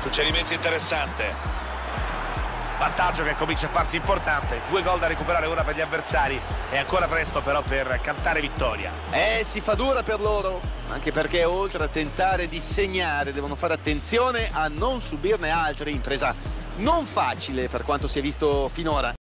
Suggerimento interessante. Vantaggio che comincia a farsi importante. 2 gol da recuperare ora per gli avversari. È ancora presto però per cantare vittoria. Si fa dura per loro, anche perché oltre a tentare di segnare devono fare attenzione a non subirne altri, impresa non facile per quanto si è visto finora.